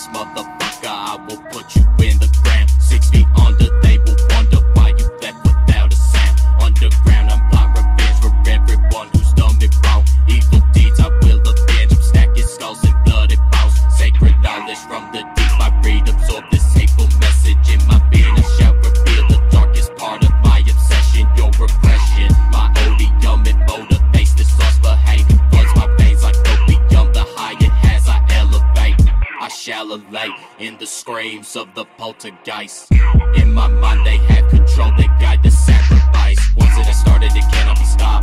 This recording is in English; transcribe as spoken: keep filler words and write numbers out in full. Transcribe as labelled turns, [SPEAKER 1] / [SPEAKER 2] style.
[SPEAKER 1] this motherfucker, I will put you in the ground. Six feet under, they will wonder why you left without a sound. Underground, I'm blind revenge for everyone who's done me wrong. Evil deeds I will avenge, I'm stacking skulls and bloody bones. Sacred knowledge from the deep I read, absorb this hateful message in my being. I shall reveal the darkest part of my obsession, your repression. My odium, it motivates this lost for hate. Floods my veins like opium, the higher as I elevate. I shall elate in the screams of the poltergeists. In my mind they have control, they guide the sacrifice. Once it has started, it cannot be stopped.